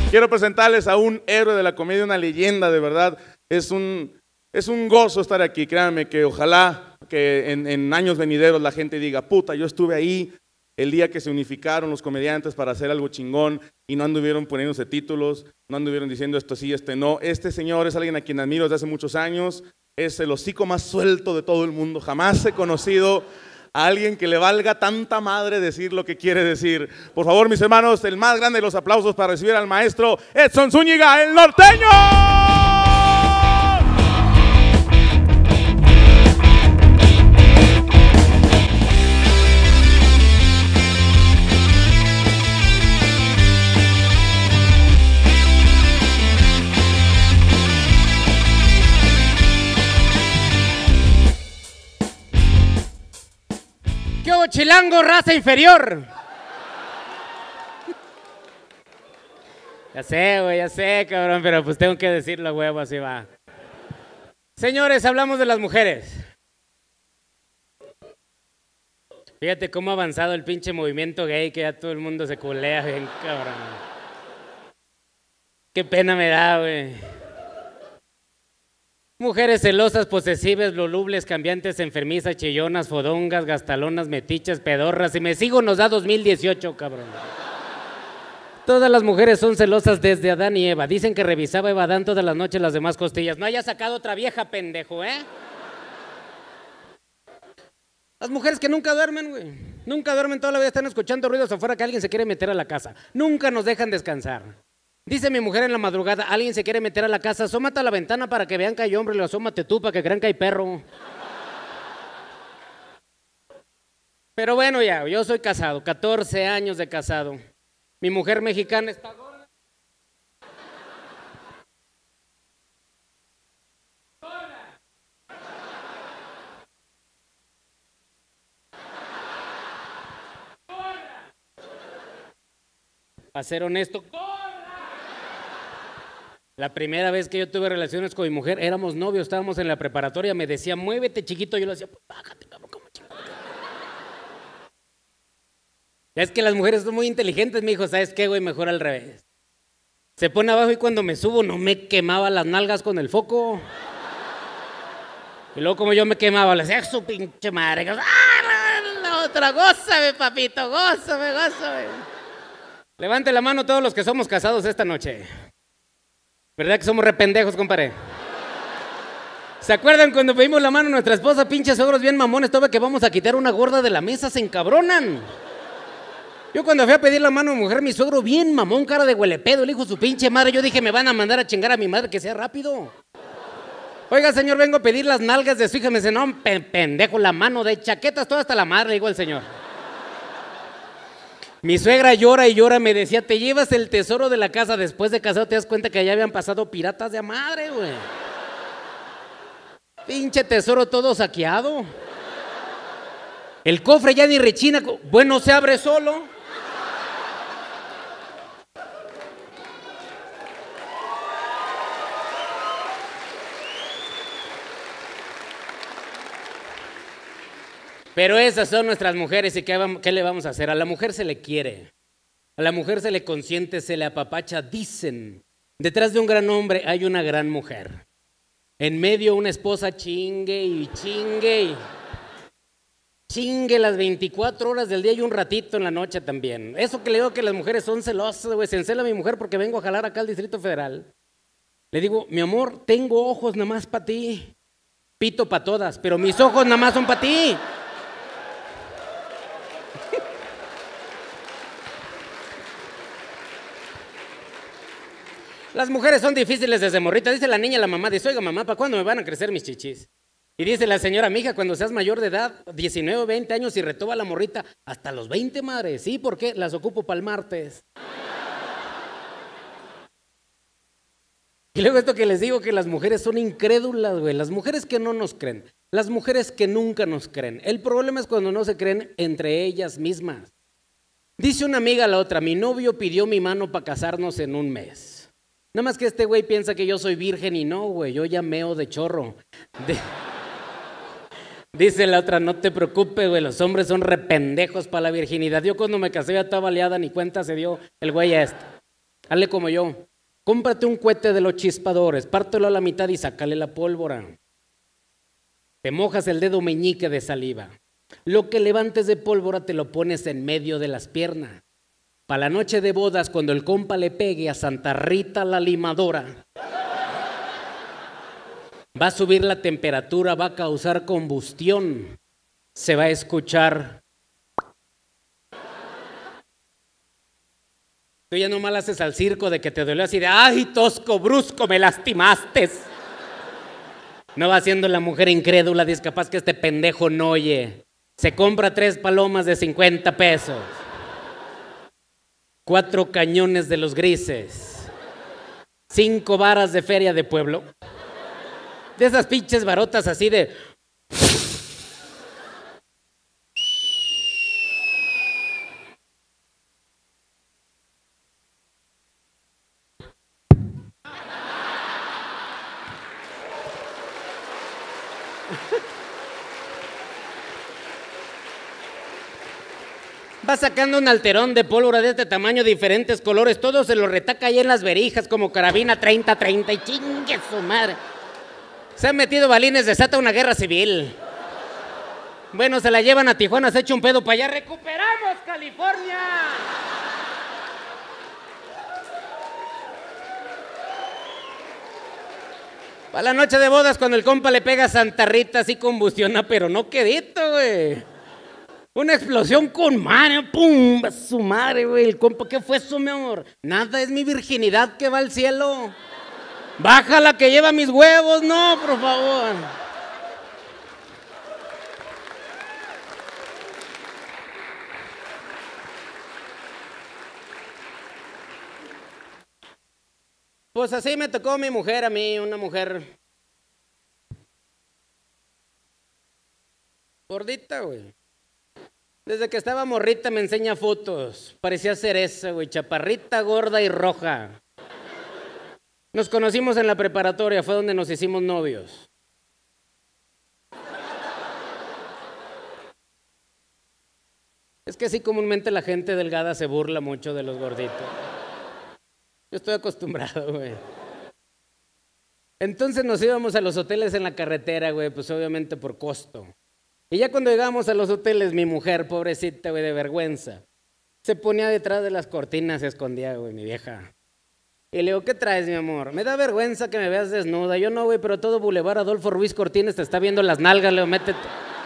Quiero presentarles a un héroe de la comedia, una leyenda de verdad. Es un gozo estar aquí, créanme que ojalá que en años venideros la gente diga, puta, yo estuve ahí el día que se unificaron los comediantes para hacer algo chingón y no anduvieron poniéndose títulos, no anduvieron diciendo esto sí, este no. Este señor es alguien a quien admiro desde hace muchos años, es el hocico más suelto de todo el mundo, jamás he conocido a alguien que le valga tanta madre decir lo que quiere decir. Por favor, mis hermanos, el más grande de los aplausos para recibir al maestro Edson Zúñiga, el norteño. ¿Qué hubo, chilango, raza inferior? Ya sé, güey, ya sé, cabrón, pero pues tengo que decirlo, huevo, así va. Señores, hablamos de las mujeres. Fíjate cómo ha avanzado el pinche movimiento gay, que ya todo el mundo se culea bien, cabrón. Qué pena me da, güey. Mujeres celosas, posesivas, volubles, cambiantes, enfermizas, chillonas, fodongas, gastalonas, metichas, pedorras. Y me sigo nos da 2018, cabrón. Todas las mujeres son celosas desde Adán y Eva. Dicen que revisaba Eva Adán todas las noches las demás costillas. No haya sacado otra vieja, pendejo, ¿eh? Las mujeres que nunca duermen, güey. Nunca duermen, toda la vida están escuchando ruidos afuera que alguien se quiere meter a la casa. Nunca nos dejan descansar. Dice mi mujer en la madrugada, alguien se quiere meter a la casa, asómate a la ventana para que vean que hay hombre, y asómate tú para que crean que hay perro. Pero bueno, ya, yo soy casado, 14 años de casado. Mi mujer mexicana está gorda. Para ser honesto, la primera vez que yo tuve relaciones con mi mujer, éramos novios, estábamos en la preparatoria, me decía, muévete, chiquito, yo le decía, pues bájate, cabrón, como chiquito. Es que las mujeres son muy inteligentes, mi hijo, ¿sabes qué, güey? Mejor al revés. Se pone abajo y cuando me subo no me quemaba las nalgas con el foco. Y luego como yo me quemaba, le decía, su pinche madre. ¡Ah, la otra! Gózame, papito, gózame, gózame. Levante la mano todos los que somos casados esta noche. ¿Verdad que somos rependejos, compadre? ¿Se acuerdan cuando pedimos la mano a nuestra esposa? Pinches ogros bien mamones, todavía que vamos a quitar una gorda de la mesa, se encabronan. Yo cuando fui a pedir la mano a mi mujer, mi suegro bien mamón, cara de huelepedo, el hijo de su pinche madre, yo dije, me van a mandar a chingar a mi madre, que sea rápido. Oiga, señor, vengo a pedir las nalgas de su hija. Me dice, no, pendejo, la mano de chaquetas, toda hasta la madre, le digo al señor. Mi suegra llora y llora, me decía, te llevas el tesoro de la casa, después de casado te das cuenta que ya habían pasado piratas de a madre, güey. Pinche tesoro todo saqueado. El cofre ya ni rechina, bueno, se abre solo. Pero esas son nuestras mujeres y ¿qué le vamos a hacer? A la mujer se le quiere, a la mujer se le consiente, se le apapacha. Dicen, detrás de un gran hombre hay una gran mujer. En medio una esposa chingue y chingue y chingue las 24 horas del día y un ratito en la noche también. Eso que le digo que las mujeres son celosas, güey. Se encela mi mujer porque vengo a jalar acá al Distrito Federal. Le digo, mi amor, tengo ojos nada más para ti. Pito para todas, pero mis ojos nada más son para ti. Las mujeres son difíciles desde morrita. Dice la niña a la mamá, dice, oiga mamá, ¿para cuándo me van a crecer mis chichis? Y dice la señora, mija, cuando seas mayor de edad, 19 o 20 años y retoba la morrita, hasta los 20, madre. Sí, ¿por qué? Las ocupo para el martes. Y luego esto que les digo, que las mujeres son incrédulas, güey. Las mujeres que no nos creen, las mujeres que nunca nos creen. El problema es cuando no se creen entre ellas mismas. Dice una amiga a la otra, mi novio pidió mi mano para casarnos en un mes. Nada más que este güey piensa que yo soy virgen y no, güey, yo ya meo de chorro. Dice la otra, no te preocupes, güey, los hombres son rependejos para la virginidad. Yo cuando me casé ya estaba baleada, ni cuenta se dio el güey este. Hazle como yo. Cómprate un cohete de los chispadores, pártelo a la mitad y sácale la pólvora. Te mojas el dedo meñique de saliva. Lo que levantes de pólvora te lo pones en medio de las piernas. Para la noche de bodas, cuando el compa le pegue a Santa Rita la limadora, va a subir la temperatura, va a causar combustión. Se va a escuchar. Tú ya nomás haces al circo de que te dolió así de, ¡ay, tosco, brusco, me lastimaste! No va siendo la mujer incrédula, dice, capaz que este pendejo no oye. Se compra 3 palomas de 50 pesos. 4 cañones de los grises. 5 varas de feria de pueblo. De esas pinches barotas así de... Va sacando un alterón de pólvora de este tamaño, diferentes colores, todo se lo retaca ahí en las verijas como carabina 30-30 y chingue su madre. Se han metido balines, desata una guerra civil. Bueno, se la llevan a Tijuana, se echa un pedo para allá. ¡Recuperamos California! Para la noche de bodas, cuando el compa le pega a Santa Rita, así combustiona, pero no quedito, güey. Una explosión con madre, ¡pum! Su madre, güey. El compa, ¿qué fue eso, mi amor? Nada, es mi virginidad que va al cielo. Bájala que lleva mis huevos, no, por favor. Pues así me tocó mi mujer a mí, una mujer gordita, güey. Desde que estaba morrita me enseña fotos. Parecía cereza, güey, chaparrita, gorda y roja. Nos conocimos en la preparatoria, fue donde nos hicimos novios. Es que sí, comúnmente la gente delgada se burla mucho de los gorditos. Yo estoy acostumbrado, güey. Entonces nos íbamos a los hoteles en la carretera, güey, pues obviamente por costo. Y ya cuando llegamos a los hoteles, mi mujer, pobrecita, güey, de vergüenza, se ponía detrás de las cortinas, se escondía, güey, mi vieja. Y le digo, ¿qué traes, mi amor? Me da vergüenza que me veas desnuda. Yo no, güey, pero todo Boulevard Adolfo Ruiz Cortines te está viendo las nalgas, le digo, métete.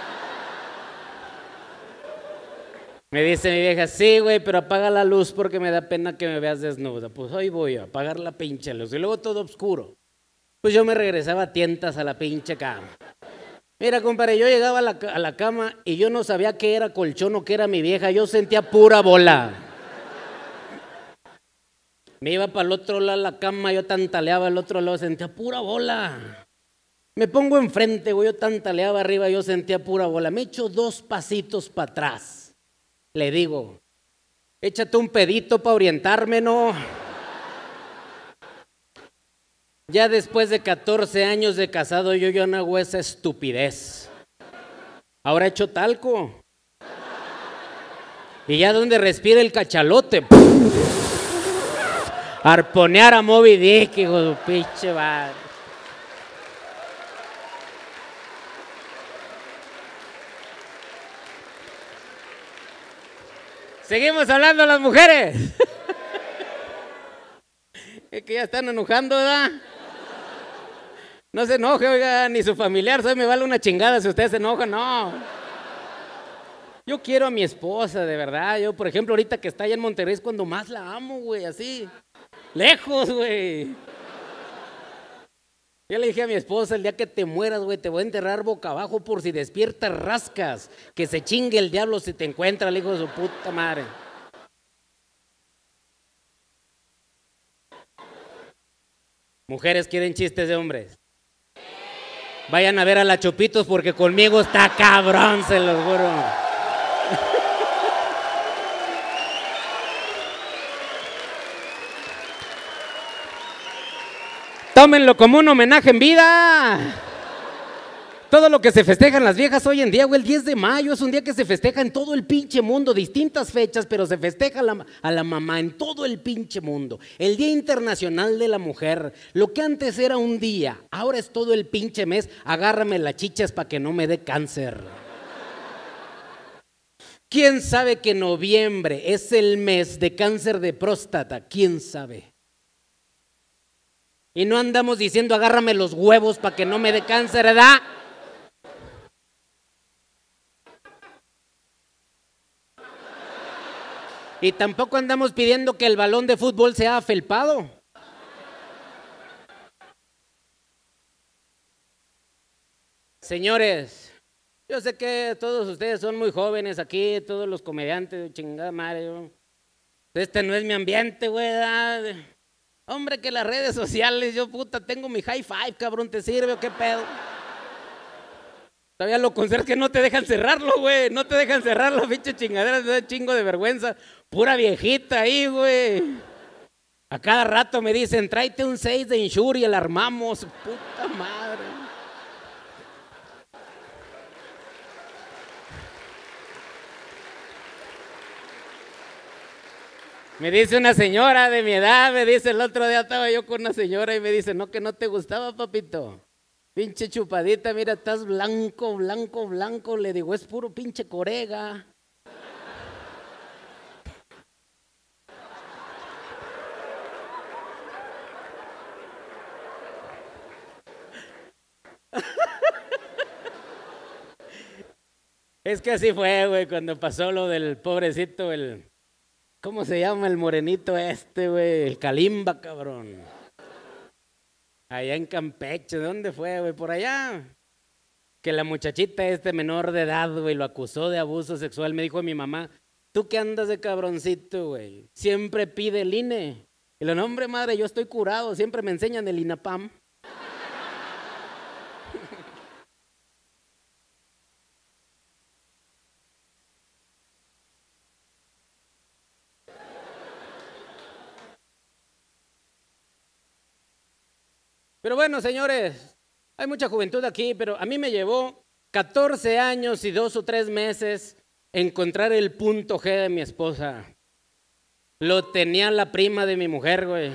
Me dice mi vieja, sí, güey, pero apaga la luz porque me da pena que me veas desnuda. Pues hoy voy a apagar la pinche luz. Y luego todo oscuro. Pues yo me regresaba a tientas a la pinche cama. Mira, compadre, yo llegaba a la cama y yo no sabía qué era colchón o qué era mi vieja. Yo sentía pura bola. Me iba para el otro lado de la cama, yo tantaleaba al otro lado, sentía pura bola. Me pongo enfrente, güey, yo tantaleaba arriba, yo sentía pura bola. Me echo 2 pasitos para atrás. Le digo, échate un pedito para orientarme, ¿no? Ya después de 14 años de casado, yo ya no hago esa estupidez. Ahora echo talco. Y ya donde respira el cachalote. Arponear a Moby Dick, hijo de pinche madre. Seguimos hablando de las mujeres. Es que ya están enojando, ¿verdad? No se enoje, oiga, ni su familiar, me vale una chingada si ustedes se enojan, no. Yo quiero a mi esposa, de verdad. Yo, por ejemplo, ahorita que está allá en Monterrey es cuando más la amo, güey, así. Lejos, güey. Ya le dije a mi esposa, el día que te mueras, güey, te voy a enterrar boca abajo por si despiertas rascas. Que se chingue el diablo si te encuentra el hijo de su puta madre. Mujeres quieren chistes de hombres. Vayan a ver a la Chupitos porque conmigo está cabrón, se los juro. Tómenlo como un homenaje en vida. Todo lo que se festejan las viejas hoy en día, güey, el 10 de mayo es un día que se festeja en todo el pinche mundo, distintas fechas, pero se festeja a la mamá en todo el pinche mundo. El Día Internacional de la Mujer, lo que antes era un día, ahora es todo el pinche mes, agárrame las chichas para que no me dé cáncer. ¿Quién sabe que noviembre es el mes de cáncer de próstata? ¿Quién sabe? Y no andamos diciendo agárrame los huevos para que no me dé cáncer, ¿verdad? Y tampoco andamos pidiendo que el balón de fútbol sea afelpado. Señores, yo sé que todos ustedes son muy jóvenes aquí, todos los comediantes, chingada madre. Este no es mi ambiente, güey. Hombre, que las redes sociales, yo puta, tengo mi high five, cabrón, ¿te sirve o qué pedo? Todavía lo conservas que no te dejan cerrarlo, güey. No te dejan cerrarlo, pinche chingadera, te da chingo de vergüenza. Pura viejita ahí, güey. A cada rato me dicen, tráete un 6 de Ensure y el armamos. Puta madre. Me dice una señora de mi edad, me dice el otro día estaba yo con una señora y me dice, no, que no te gustaba, papito. Pinche chupadita, mira, estás blanco, blanco, blanco. Le digo, es puro pinche corega. Es que así fue, güey, cuando pasó lo del pobrecito, ¿cómo se llama el morenito este, güey? El Kalimba, cabrón. Allá en Campeche, ¿de dónde fue, güey? Por allá. Que la muchachita menor de edad, güey, lo acusó de abuso sexual. Me dijo a mi mamá, ¿tú qué andas de cabroncito, güey? Siempre pide el INE. Y le digo, no, hombre, madre, yo estoy curado, siempre me enseñan el INAPAM. Pero bueno, señores, hay mucha juventud aquí, pero a mí me llevó 14 años y 2 o 3 meses encontrar el punto G de mi esposa. Lo tenía la prima de mi mujer, güey.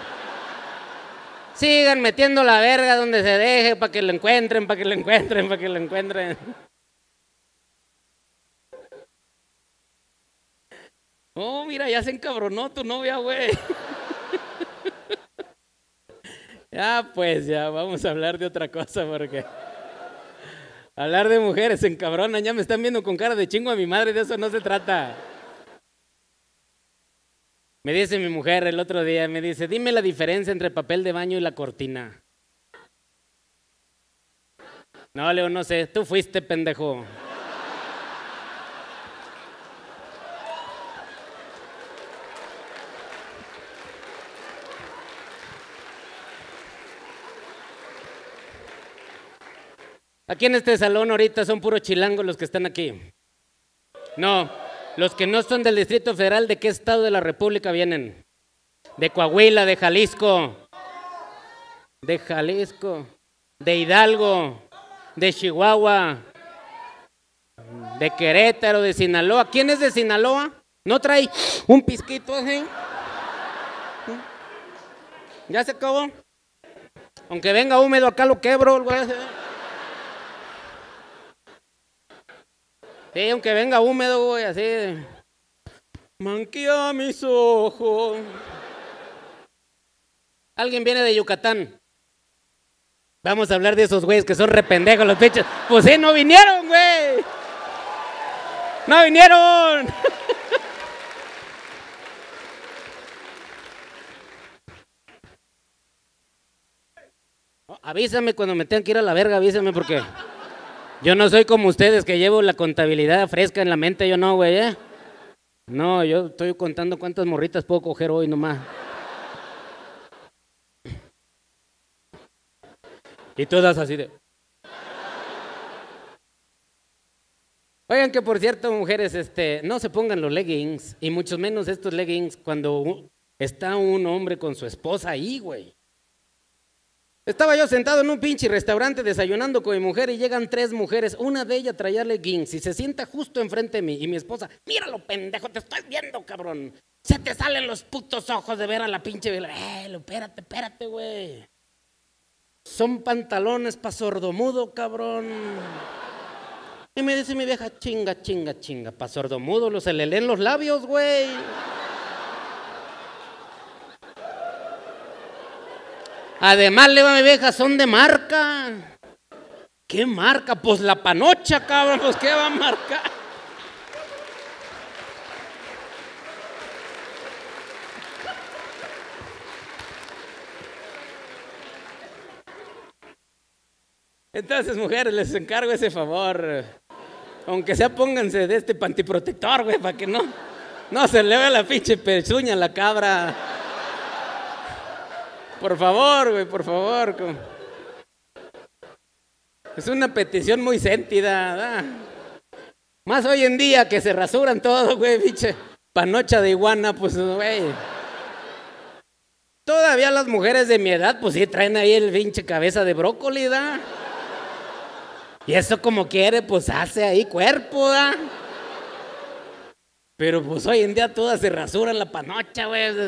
Sigan metiendo la verga donde se deje para que lo encuentren, para que lo encuentren, para que lo encuentren. Oh, mira, ya se encabronó tu novia, güey. Ya, pues, ya, vamos a hablar de otra cosa porque hablar de mujeres se encabronan, ya me están viendo con cara de chingo a mi madre, de eso no se trata. Me dice mi mujer el otro día, me dice, dime la diferencia entre el papel de baño y la cortina. No, Leo, no sé, tú fuiste, pendejo. Aquí en este salón ahorita son puros chilangos los que están aquí. No, los que no son del Distrito Federal, ¿de qué estado de la República vienen? De Coahuila, de Jalisco, de Hidalgo, de Chihuahua, de Querétaro, de Sinaloa. ¿Quién es de Sinaloa? ¿No trae un pisquito así? ¿Ya se acabó? Aunque venga húmedo, acá lo quebro, güey. Sí, aunque venga húmedo, güey, así. Manquea mis ojos. ¿Alguien viene de Yucatán? Vamos a hablar de esos güeyes que son rependejos los pinches. Pues sí, no vinieron, güey. No vinieron. Avísame cuando me tengan que ir a la verga, avísame porque yo no soy como ustedes que llevo la contabilidad fresca en la mente, yo no, güey, ¿eh? No, yo estoy contando cuántas morritas puedo coger hoy nomás. Y todas así de... Oigan que por cierto, mujeres, no se pongan los leggings, y mucho menos estos leggings cuando está un hombre con su esposa ahí, güey. Estaba yo sentado en un pinche restaurante desayunando con mi mujer y llegan 3 mujeres. Una de ellas traía leggings y se sienta justo enfrente de mí. Y mi esposa, míralo, pendejo, te estoy viendo, cabrón. Se te salen los putos ojos de ver a la pinche... Espérate, güey. Son pantalones pa' sordomudo, cabrón. Y me dice mi vieja, chinga. Pa' sordomudo, se le leen los labios, güey. Además, le va mi vieja, son de marca. ¿Qué marca? Pues la panocha, cabrón, pues ¿qué va a marcar? Entonces, mujeres, les encargo ese favor. Aunque sea, pónganse de este pantiprotector, güey, para que no se le vea la pinche pezuña a la cabra. Por favor, güey, por favor. Es una petición muy sentida, ¿verdad? Más hoy en día que se rasuran todo, güey, pinche panocha de iguana, pues, güey. Todavía las mujeres de mi edad, pues sí, traen ahí el pinche cabeza de brócoli, ¿verdad? Y eso como quiere, pues hace ahí cuerpo, ¿verdad? Pero pues hoy en día todas se rasuran la panocha, güey.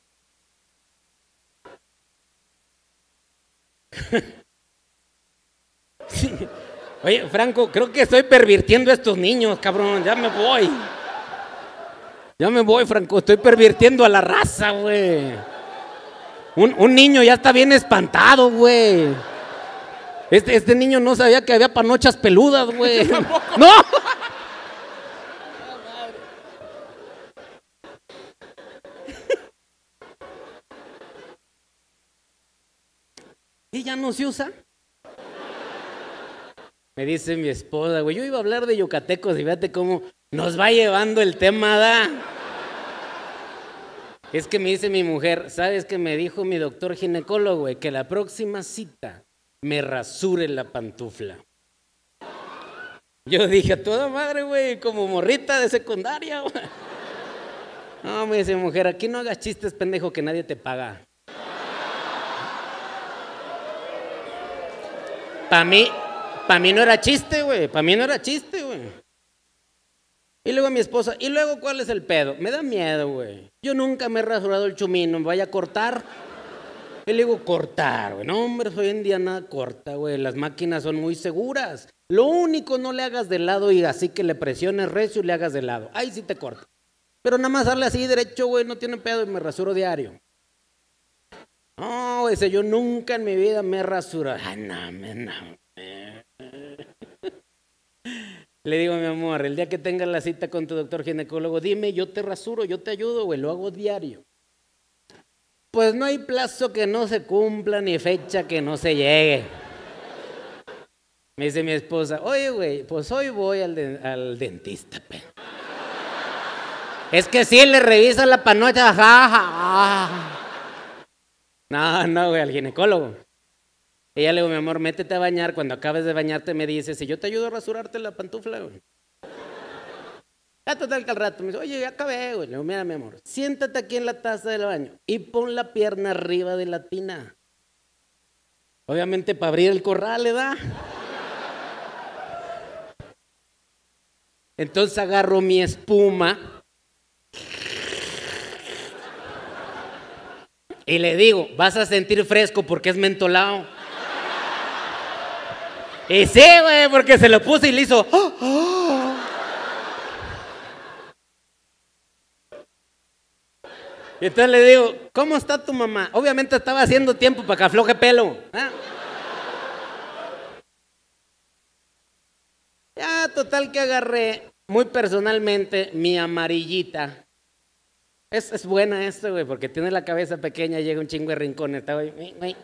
Sí. Oye, Franco, creo que estoy pervirtiendo a estos niños, cabrón. Ya me voy, Franco. Estoy pervirtiendo a la raza, güey. Un niño ya está bien espantado, güey. Este niño no sabía que había panochas peludas, güey. ¡No! ¿Y ya no se usa? Me dice mi esposa, güey, yo iba a hablar de yucatecos y fíjate cómo nos va llevando el tema, ¿da? Es que me dice mi mujer, ¿sabes qué me dijo mi doctor ginecólogo, güey? Que la próxima cita me rasure la pantufla. Yo dije, a toda madre, güey, como morrita de secundaria, güey. No, me dice mi mujer, aquí no hagas chistes, pendejo, que nadie te paga. Para mí no era chiste, güey. Y luego mi esposa, ¿y luego cuál es el pedo? Me da miedo, güey. Yo nunca me he rasurado el chumino, me vaya a cortar. Y le digo, cortar, güey. No, hombre, hoy en día nada corta, güey. Las máquinas son muy seguras. Lo único, no le hagas de lado y así que le presiones recio y le hagas de lado. Ahí sí te corta. Pero nada más darle así derecho, güey, no tiene pedo y me rasuro diario. No, güey, yo nunca en mi vida me he rasurado. Ay, no. Le digo, mi amor, el día que tengas la cita con tu doctor ginecólogo, dime, yo te rasuro, yo te ayudo, güey, lo hago diario. Pues no hay plazo que no se cumpla ni fecha que no se llegue. Me dice mi esposa, oye, güey, pues hoy voy al dentista, pe. Es que sí, le revisa la panocha, jaja. No, güey, al ginecólogo. Y ya le digo, mi amor, métete a bañar. Cuando acabes de bañarte me dices, si yo te ayudo a rasurarte la pantufla, güey. Ya total que al rato me dice, oye, ya acabé, güey. Le digo, mira, mi amor, siéntate aquí en la taza del baño y pon la pierna arriba de la tina. Obviamente para abrir el corral, ¿verdad? Entonces agarro mi espuma y le digo, vas a sentir fresco porque es mentolado. Y sí, güey, porque se lo puse y le hizo. Y entonces le digo, ¿cómo está tu mamá? Obviamente estaba haciendo tiempo para que afloje pelo. Ya, total que agarré muy personalmente mi amarillita. Es buena esto, güey, porque tiene la cabeza pequeña, llega un chingo de rincones. Está, güey.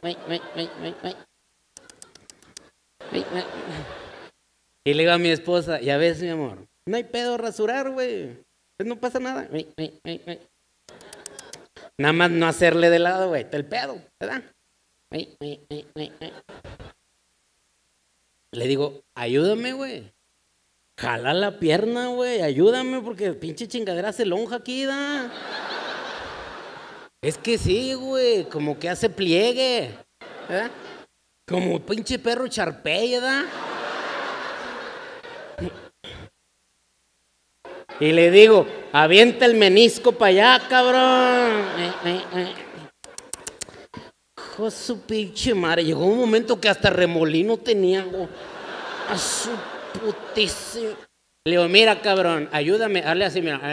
Y le digo a mi esposa, ya ves, mi amor, no hay pedo rasurar, güey. Pues no pasa nada. Nada más no hacerle de lado, güey. Está el pedo, ¿verdad? Le digo, ayúdame, güey. Jala la pierna, güey. Ayúdame porque pinche chingadera se lonja aquí, ¿da? Es que sí, güey. Como que hace pliegue, ¿verdad? Como pinche perro Charpey, ¿verdad? Y le digo, avienta el menisco para allá, cabrón. Hijo de su pinche madre. Llegó un momento que hasta remolino tenía. A su putísimo. Le digo, mira, cabrón, ayúdame. Hazle así, mira.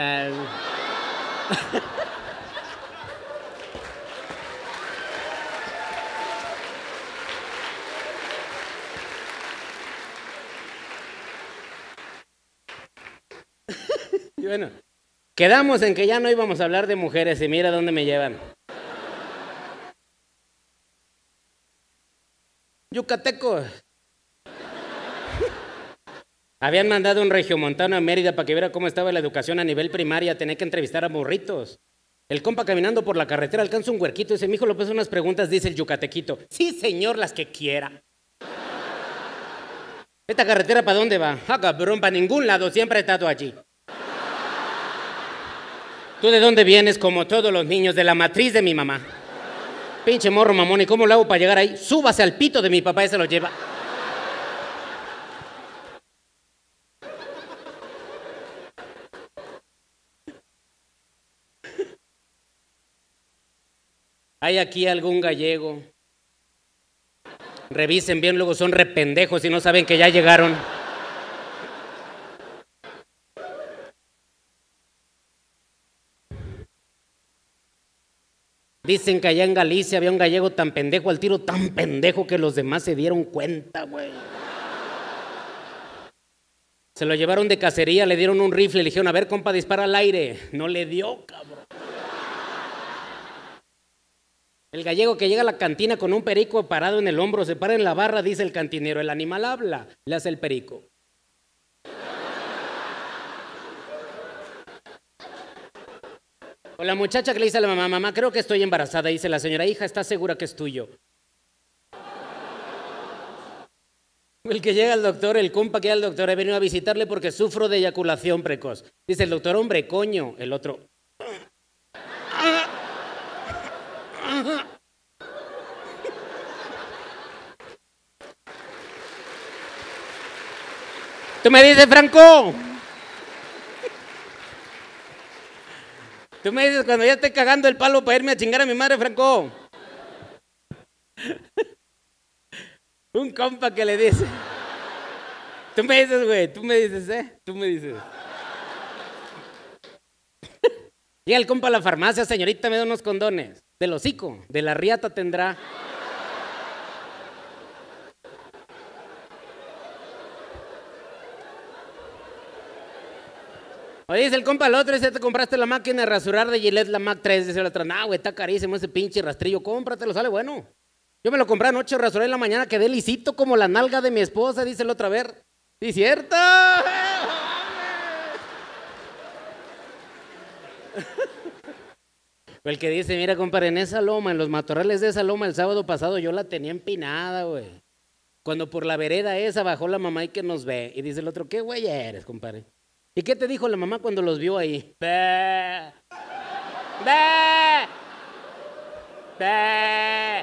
Y bueno, quedamos en que ya no íbamos a hablar de mujeres y mira dónde me llevan. Yucatecos. Habían mandado un regiomontano a Mérida para que viera cómo estaba la educación a nivel primaria. Tenía que entrevistar a morritos. El compa caminando por la carretera alcanza un huerquito y dice, mijo, López, unas preguntas, dice el yucatequito. Sí, señor, las que quiera. ¿Esta carretera para dónde va? Ah, cabrón, para ningún lado, siempre he estado allí. ¿Tú de dónde vienes? Como todos los niños, de la matriz de mi mamá. Pinche morro mamón, ¿y cómo lo hago para llegar ahí? Súbase al pito de mi papá y se lo lleva. ¿Hay aquí algún gallego? Revisen bien, luego son rependejos y no saben que ya llegaron. Dicen que allá en Galicia había un gallego tan pendejo al tiro, tan pendejo que los demás se dieron cuenta, güey. Se lo llevaron de cacería, le dieron un rifle, le dijeron, a ver, compa, dispara al aire. No le dio, cabrón. El gallego que llega a la cantina con un perico parado en el hombro, se para en la barra, dice el cantinero, el animal habla, le hace el perico. O la muchacha que le dice a la mamá, mamá, creo que estoy embarazada, dice la señora, hija, ¿estás segura que es tuyo? El que llega al doctor, el compa que llega al doctor, he venido a visitarle porque sufro de eyaculación precoz. Dice el doctor, hombre, coño, el otro. Tú me dices, Franco. Tú me dices cuando ya esté cagando el palo para irme a chingar a mi madre, Franco. Un compa que le dice. Tú me dices, güey, tú me dices, tú me dices. Llega el compa a la farmacia, señorita, me da unos condones. Del hocico, de la riata tendrá. Oye, dice el compa al otro, dice, te compraste la máquina de rasurar de Gillette, la Mac 3, dice el otro, no, güey, está carísimo ese pinche rastrillo, cómpratelo, sale bueno. Yo me lo compré anoche, rasuré en la mañana, quedé lisito como la nalga de mi esposa, dice el otro, a ver. ¿Sí, cierto? El que dice, mira, compadre, en esa loma, en los matorrales de esa loma, el sábado pasado yo la tenía empinada, güey. Cuando por la vereda esa bajó la mamá y que nos ve. Y dice el otro, ¿qué güey eres, compadre? ¿Y qué te dijo la mamá cuando los vio ahí? ¡Bé! ¡Bé! ¡Bé!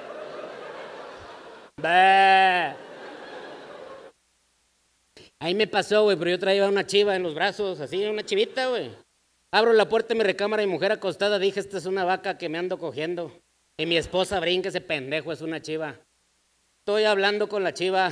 ¡Bé! Ahí me pasó, güey, pero yo traía una chiva en los brazos, así, una chivita, güey. Abro la puerta de mi recámara y mujer acostada, dije, esta es una vaca que me ando cogiendo. Y mi esposa brinca, ese pendejo es una chiva. Estoy hablando con la chiva.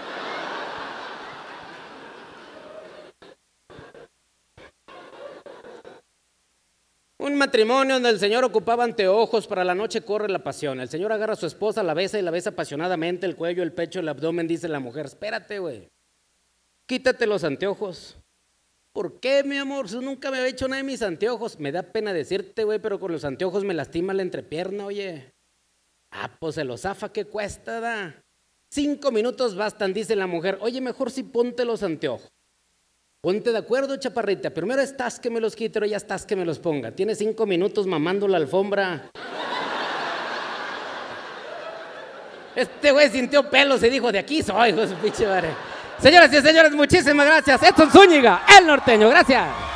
Un matrimonio donde el señor ocupaba anteojos, para la noche corre la pasión. El señor agarra a su esposa, la besa y la besa apasionadamente, el cuello, el pecho, el abdomen, dice la mujer, espérate, güey, quítate los anteojos. ¿Por qué, mi amor? Yo nunca me había hecho nada de mis anteojos. Me da pena decirte, güey, pero con los anteojos me lastima la entrepierna, oye. Ah, pues se los zafa, ¿qué cuesta, da? 5 minutos bastan, dice la mujer. Oye, mejor si ponte los anteojos. Ponte de acuerdo, chaparrita. Primero estás que me los quite, pero ya estás que me los ponga. Tienes 5 minutos mamando la alfombra. Este güey sintió pelos y dijo, de aquí soy, hijo de su pinche madre. Señoras y señores, muchísimas gracias. Edson Zúñiga, el norteño. Gracias.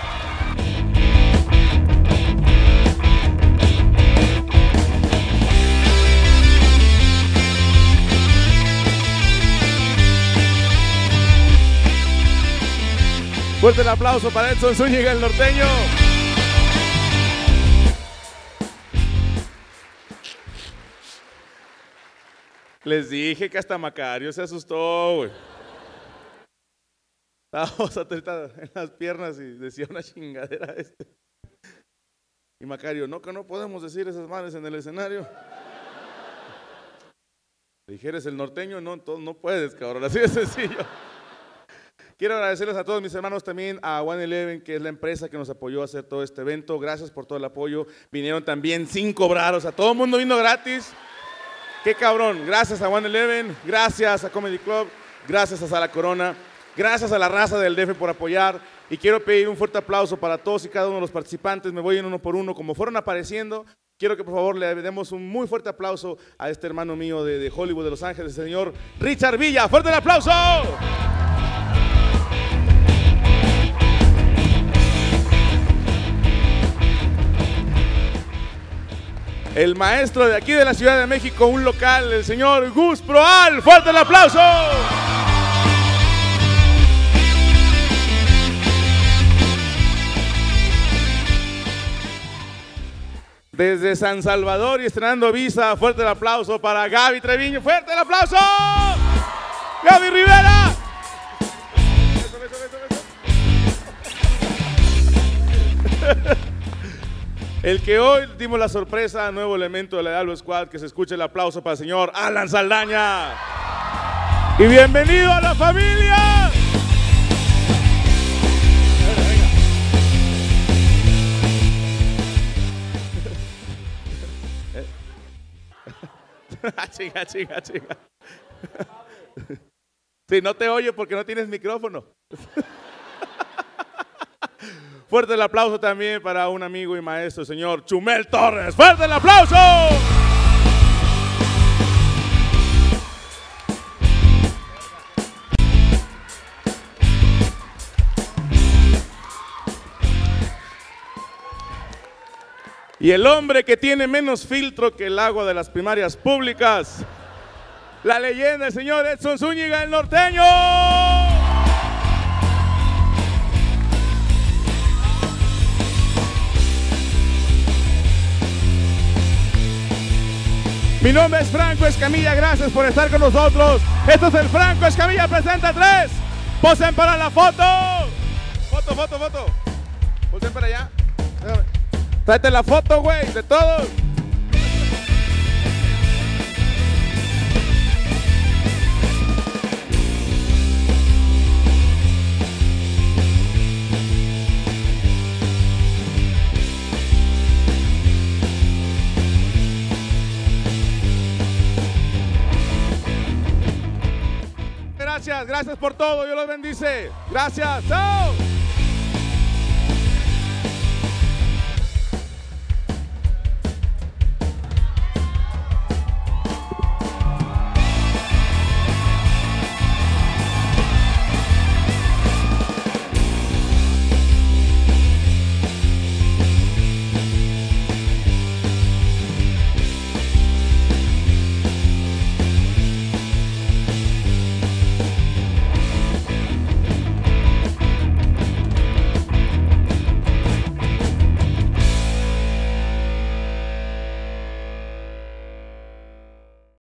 Fuerte el aplauso para Edson Zúñiga, el norteño. Les dije que hasta Macario se asustó, güey. Estábamos atretados en las piernas y decía una chingadera este. Y Macario, no, que no podemos decir esas madres en el escenario. Le dije, ¿eres el norteño? No, entonces no puedes, cabrón, así de sencillo. Quiero agradecerles a todos mis hermanos también, a 111, que es la empresa que nos apoyó a hacer todo este evento. Gracias por todo el apoyo. Vinieron también sin cobrar, o sea, todo el mundo vino gratis. Qué cabrón. Gracias a 111, gracias a Comedy Club, gracias a Sala Corona, gracias a la raza del DF por apoyar. Y quiero pedir un fuerte aplauso para todos y cada uno de los participantes. Me voy en uno por uno, como fueron apareciendo. Quiero que por favor le demos un muy fuerte aplauso a este hermano mío de Hollywood, de Los Ángeles, el señor Richard Villa. ¡Fuerte el aplauso! El maestro de aquí de la Ciudad de México, un local, el señor Gus Proal. ¡Fuerte el aplauso! Desde San Salvador y estrenando visa, fuerte el aplauso para Gaby Treviño. ¡Fuerte el aplauso! ¡Gaby Rivera! El que hoy dimos la sorpresa, nuevo elemento de la Hidalgo Squad, que se escuche el aplauso para el señor Alan Saldaña. Y bienvenido a la familia. Chinga. Sí, no te oye porque no tienes micrófono. Fuerte el aplauso también para un amigo y maestro, el señor Chumel Torres. ¡Fuerte el aplauso! Y el hombre que tiene menos filtro que el agua de las primarias públicas, la leyenda, el señor Edson Zúñiga, el norteño. Mi nombre es Franco Escamilla, gracias por estar con nosotros. Esto es el Franco Escamilla Presenta 3. Posen para la foto. Foto. Posen para allá. Tráete la foto, güey, de todos. Gracias por todo, Dios los bendice. Gracias, chao.